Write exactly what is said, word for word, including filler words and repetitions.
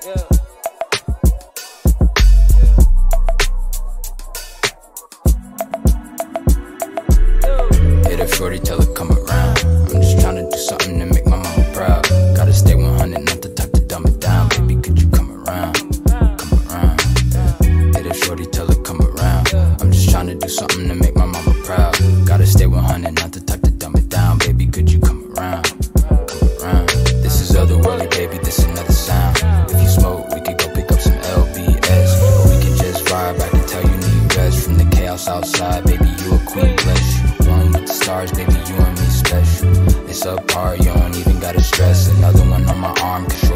Hit a shorty, tell her come around. I'm just tryna do something to make my mama proud. Gotta stay one hundred, not the type to dumb it down. Baby, could you come around? Come around. Hit a shorty, tell her come around. I'm just tryna do something to make my mama proud. Gotta stay one hundred, not the type to dumb it down. Baby, could you come around? Come around. This is otherworldly, baby, this another sound. If you smoke, we could go pick up some L B S. Or we can just vibe, I can tell you need rest. From the chaos outside, baby, you a queen, bless you. One with the stars, baby, you and me special. It's subpar, you don't even gotta stress. Another one on my arm, cause